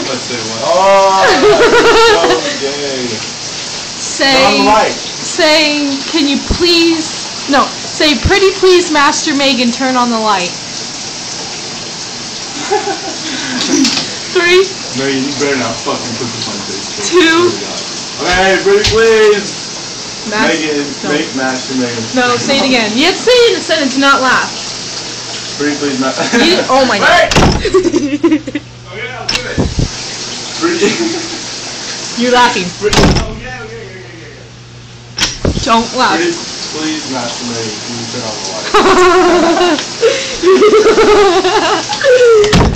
Let's say what? Oh, so gay. Say, can you please, no, say, pretty please, Master Megan, turn on the light. 3. Megan, you better not fucking put this on Facebook. 2. Okay, pretty please. Megan, no. make Master Megan. No, say it again. You have to say it in a sentence, not laugh. Pretty please, Master. Oh my god. Okay, I'll do it. Pretty. You're laughing. Okay. Don't laugh. Pretty please, Master Megan, can you turn on the light?